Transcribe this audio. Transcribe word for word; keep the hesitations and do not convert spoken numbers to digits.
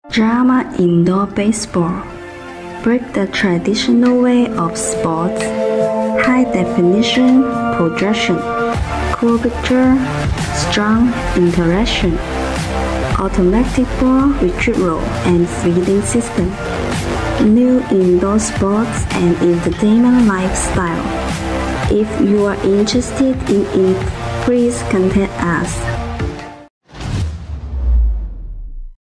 JAMMA Indoor Baseball. Break the traditional way of sports. High definition projection, curvature, strong interaction, automatic ball retrieval and feeding system. New indoor sports and entertainment lifestyle. If you are interested in it, please contact us.